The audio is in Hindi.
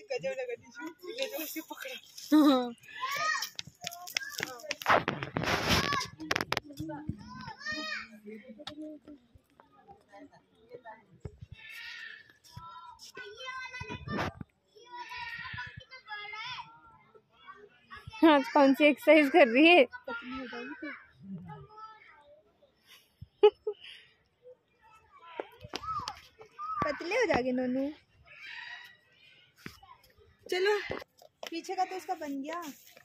गजब लगा दीजिए ले जो उसे पकड़ा। आज कौन सी एक्सरसाइज कर रही है? पतले हो जाएंगे नोनू। चलो पीछे का तो इसका बन गया।